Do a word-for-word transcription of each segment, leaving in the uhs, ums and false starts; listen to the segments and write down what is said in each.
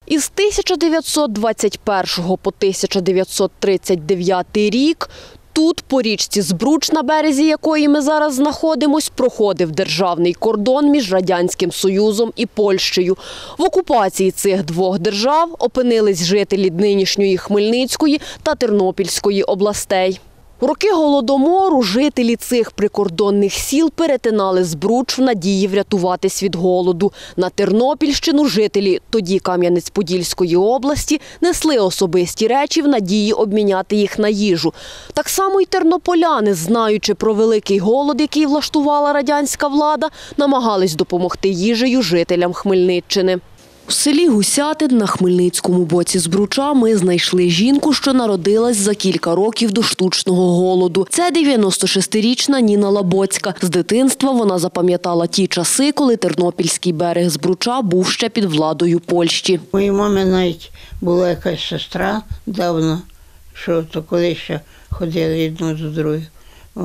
Із тисяча дев'ятсот двадцять першого по тисяча дев'ятсот тридцять дев'ятий рік тут, по річці Збруч, на березі якої ми зараз знаходимось, проходив державний кордон між Радянським Союзом і Польщею. В окупації цих двох держав опинились жителі нинішньої Хмельницької та Тернопільської областей. У роки Голодомору жителі цих прикордонних сіл перетинали Збруч в надії врятуватись від голоду. На Тернопільщину жителі тоді Кам'янець-Подільської області несли особисті речі в надії обміняти їх на їжу. Так само й тернополяни, знаючи про великий голод, який влаштувала радянська влада, намагались допомогти їжею жителям Хмельниччини. У селі Гусятин на Хмельницькому боці Збруча ми знайшли жінку, що народилась за кілька років до штучного голоду. Це дев'яностошестирічна Ніна Лабоцька. З дитинства вона запам'ятала ті часи, коли Тернопільський берег Збруча був ще під владою Польщі. Моїй мамі навіть була якась сестра давно, що то коли ще ходили одну до другої. О,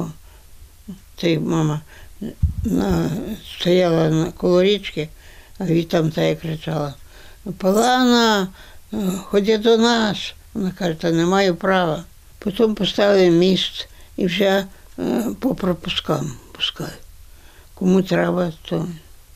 та мама на, стояла на коло річки, а від там та й кричала: «Палана, ходи до нас!» Вона каже: «Та не маю права». Потім поставили міст і вже по пропускам пускали. Кому треба, то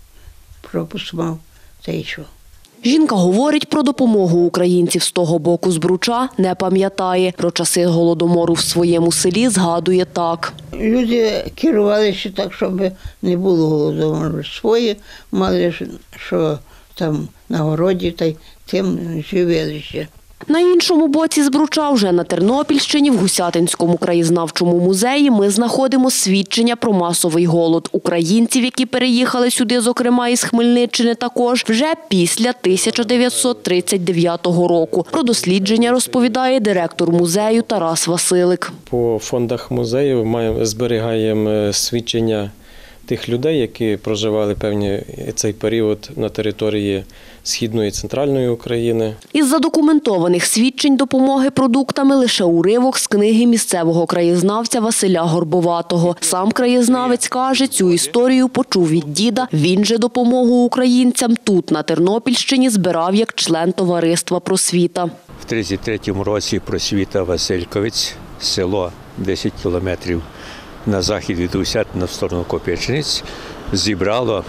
пропуск мав, та й що. Жінка говорить, про допомогу українців з того боку Збруча не пам'ятає. Про часи Голодомору в своєму селі згадує так. Люди керувалися так, щоб не було голодомору. Свої мали, що там на городі, та й тим живили ще. На іншому боці Збруча, вже на Тернопільщині, в Гусятинському краєзнавчому музеї, ми знаходимо свідчення про масовий голод українців, які переїхали сюди, зокрема із Хмельниччини також, вже після тисяча дев'ятсот тридцять дев'ятого року. Про дослідження розповідає директор музею Тарас Василик. По фондах музею маємо, зберігаємо свідчення тих людей, які проживали певний цей період на території Східної і Центральної України. Із задокументованих свідчень допомоги продуктами лише уривок з книги місцевого краєзнавця Василя Горбоватого. Сам краєзнавець каже, цю історію почув від діда. Він же допомогу українцям тут, на Тернопільщині, збирав як член товариства «Просвіта». В тридцять третьому році «Просвіта» Васильковець, село десять кілометрів на захід від Гусятина в сторону Копичниць, зібрало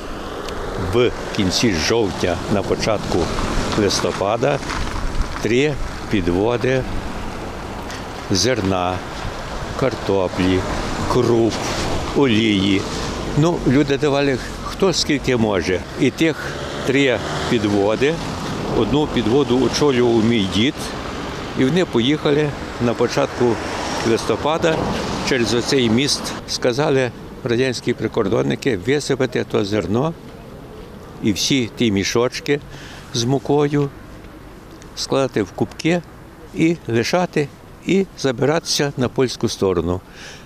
в кінці жовтня, на початку листопада, три підводи зерна, картоплі, круп, олії. Ну, люди давали хто скільки може. І тих три підводи, одну підводу очолював мій дід, і вони поїхали на початку листопада через оцей міст. Сказали радянські прикордонники висипати то зерно і всі ті мішочки з мукою складати в кубки і лишати, і забиратися на польську сторону.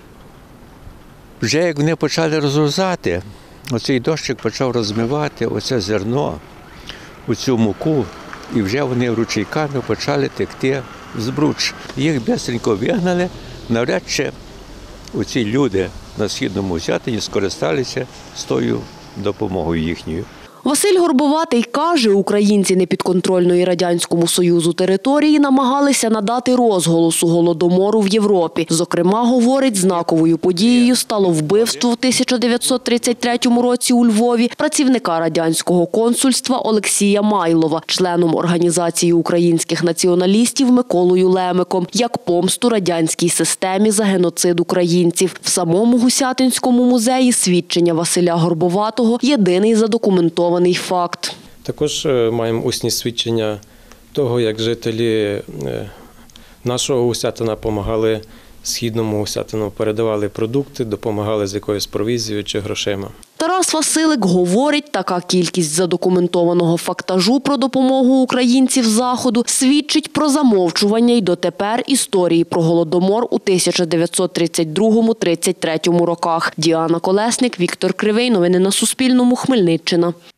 Вже як вони почали розгрузати, оцей дощик почав розмивати оце зерно, оцю муку, і вже вони ручейками почали текти в Збруч. Їх швидко вигнали, навряд чи оці люди на Східному Гусятині скористалися з тою допомогою їхньою. Василь Горбоватий каже, українці непідконтрольної Радянському Союзу території намагалися надати розголосу Голодомору в Європі. Зокрема, говорить, знаковою подією стало вбивство в тисяча дев'ятсот тридцять третьому році у Львові працівника радянського консульства Олексія Майлова, членом Організації українських націоналістів Миколою Лемиком, як помсту радянській системі за геноцид українців. В самому Гусятинському музеї свідчення Василя Горбоватого – єдиний задокументований факт. Також маємо усні свідчення того, як жителі нашого Гусятина допомагали Східному Гусятину, передавали продукти, допомагали з якоюсь провізією чи грошима. Тарас Василик говорить, така кількість задокументованого фактажу про допомогу українців Заходу свідчить про замовчування й дотепер історії про Голодомор у тисяча дев'ятсот тридцять другому - тридцять третьому роках. Діана Колесник, Віктор Кривий. Новини на Суспільному. Хмельниччина.